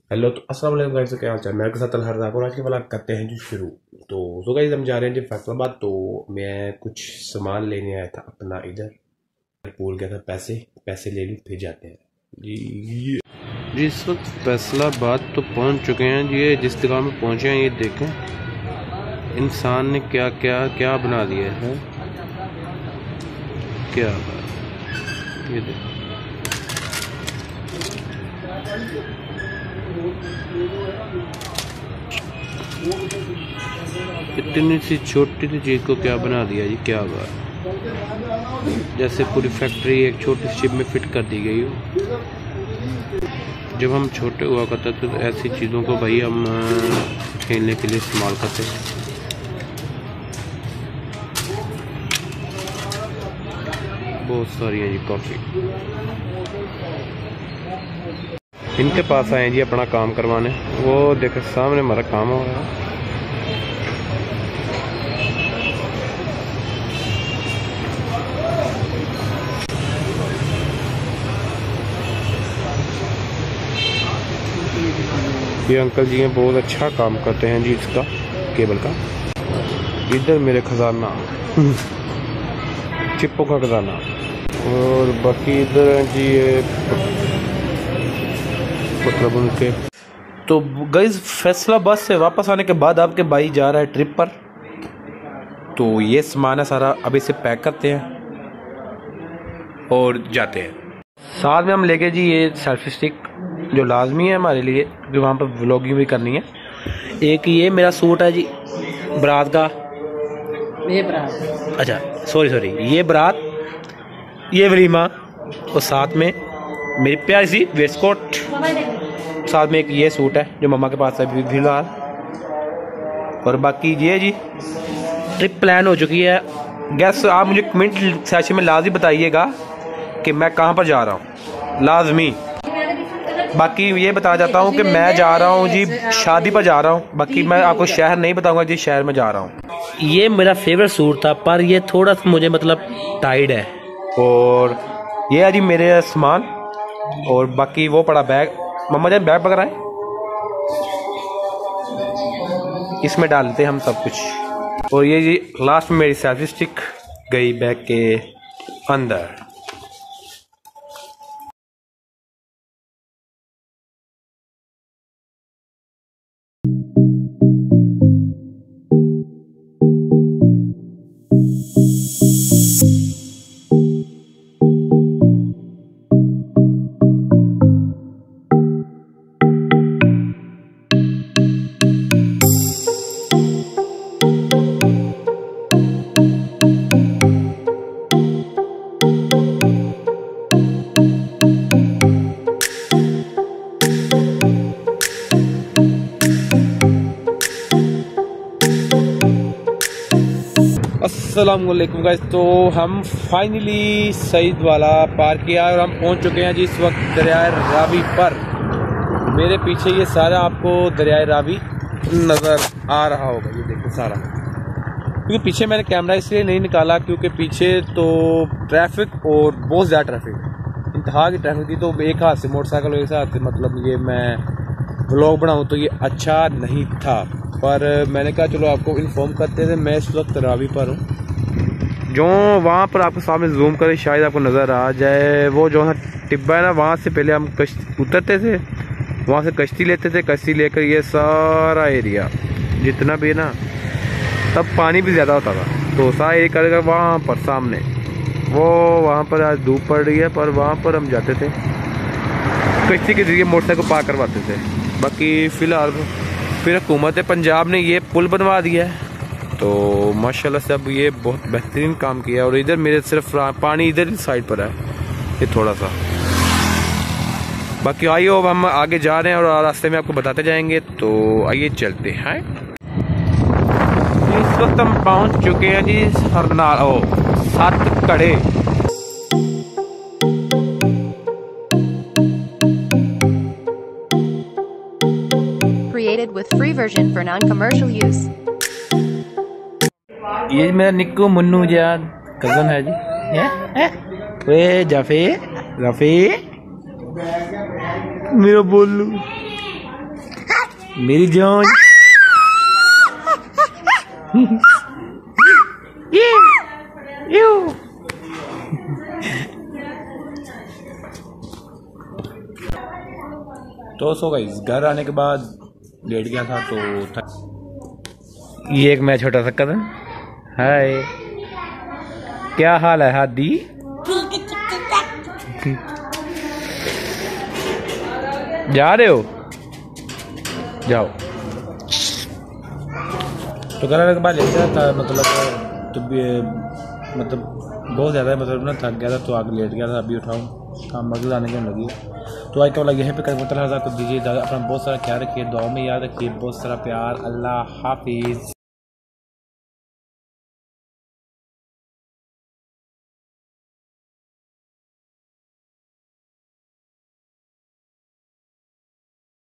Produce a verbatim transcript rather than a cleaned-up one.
Hello, तो अस्सलाम वालेकुम गाइस। क्या हाल चाल? मेरे के साथ अलहर और आज के व्लॉग करते हैं जी शुरू। तो तो गाइस हम जा रहे हैं जी फैसलाबाद। तो मैं कुछ सामान लेने आया था अपना, इधर भूल गया था पैसे पैसे ले लूँ फिर जाते हैं जी। जी इस वक्त फैसलाबाद तो पहुंच चुके हैं जी। ये जिस जगह में पहुंचे हैं ये देखें इंसान ने क्या क्या क्या बना दिया है। क्या बात, ये देखें इतनी सी छोटी सी चीज़ को क्या बना दिया जी। क्या बात, जैसे पूरी फैक्ट्री एक छोटी सी चिप में फिट कर दी गई हो। जब हम छोटे हुआ करते थे तो ऐसी चीज़ों को भाई हम खेलने के लिए इस्तेमाल करते हैं। बहुत सारी है जी, काफ़ी। इनके पास आए जी अपना काम करवाने। वो देखो सामने हमारा काम हो रहा है। ये अंकल जी हैं, बहुत अच्छा काम करते हैं जी इसका, केबल का। इधर मेरे खजाना चिप्पों का खजाना, और बाकी इधर हैं जी ये मतलब उनके। तो गाइस फैसलाबाद से वापस आने के बाद आपके भाई जा रहा है ट्रिप पर। तो ये सामान है सारा, अभी से पैक करते हैं और जाते हैं। साथ में हम लेके जी ये सेल्फी स्टिक जो लाजमी है हमारे लिए, क्योंकि वहाँ पर व्लॉगिंग भी करनी है। एक ये मेरा सूट है जी बारात का, ये बारात, अच्छा सॉरी सॉरी ये बारात, ये वलीमा, और साथ में मेरी प्यारी सी वेस्ट कोट, साथ में एक ये सूट है जो मम्मा के पास है फिलहाल। और बाकी ये जी ट्रिप प्लान हो चुकी है। गैस आप मुझे कमेंट सेक्शन में लाजमी बताइएगा कि मैं कहाँ पर जा रहा हूँ, लाजमी। बाकी ये बता जाता हूँ कि मैं जा रहा हूँ जी शादी पर जा रहा हूँ। बाकी मैं आपको शहर नहीं बताऊंगा जी, शहर में जा रहा हूँ। ये मेरा फेवरेट सूट था पर ये थोड़ा सा मुझे मतलब टाइट है। और ये है जी मेरे सामान, और बाकी वो पड़ा बैग। मम्मा जान बैग पकड़ा है, इसमें डालते हम सब कुछ। और ये जी लास्ट में मेरी सेल्फी स्टिक गई बैग के अंदर। अस्सलामुअलैकुम गाइस। तो हम फाइनली सईद वाला पार किया और हम पहुंच चुके हैं जी इस वक्त दरियाए रावी पर। मेरे पीछे ये सारा आपको दरियाए रावी नज़र आ रहा होगा, ये देखो सारा। क्योंकि पीछे मैंने कैमरा इसलिए नहीं निकाला क्योंकि पीछे तो ट्रैफिक और बहुत ज़्यादा ट्रैफिक, इंतहा की ट्रैफिक थी। तो एक हाथ से मोटरसाइकिल एक हाथ से मतलब ये मैं व्लॉग बनाऊँ तो ये अच्छा नहीं था। पर मैंने कहा चलो आपको इन्फॉर्म करते थे। मैं इस वक्त रावी पर हूँ। जो वहाँ पर आपको सामने जूम करे शायद आपको नज़र आ जाए, वो जो है टिब्बा है ना, वहाँ से पहले हम कश्ती उतरते थे, वहाँ से कश्ती लेते थे। कश्ती लेकर ये सारा एरिया जितना भी है ना, तब पानी भी ज़्यादा होता था, तो सारा एरिया करेगा वहाँ पर सामने। वो वहाँ पर आज धूप पड़ रही है, पर वहाँ पर हम जाते थे कश्ती के जरिए, मोटरसाइकिल को पार करवाते थे। बाकी फ़िलहाल फिर हुकूमत पंजाब ने ये पुल बनवा दिया है, तो माशाल्लाह से अब ये बहुत बेहतरीन काम किया है। और इधर मेरे सिर्फ पानी इधर साइड पर है ये थोड़ा सा। बाकी आइए अब हम आगे जा रहे हैं और रास्ते में आपको बताते जाएंगे। तो आइए चलते हैं। इस वक्त हम पहुंच चुके हैं जी हरनाल ओ सात कड़े। Created with free version for non-commercial use. ये मेरा निक्कू मुन्नू जान कजन है जी। वे जाफे जाफे मेरा बोलू मेरी जान। ये यू तो सो गाइस घर आने के बाद लेट गया था तो था। ये एक मैं छोटा सा कदम। हाय क्या हाल है हादी? जा रहे हो? जाओ। तो घर आने के बाद लेट गया था मतलब तो मतलब बहुत ज़्यादा मतलब ना थक गया था तो आगे लेट गया था। अभी उठाऊँ काम मगज आने के लगी। तो आज का वाला यहीं पे कर मतलब हज़ार को दीजिए। अपना बहुत सारा ख्याल रखिए, दुआ में याद रखिए, बहुत सारा प्यार। अल्लाह हाफिज़।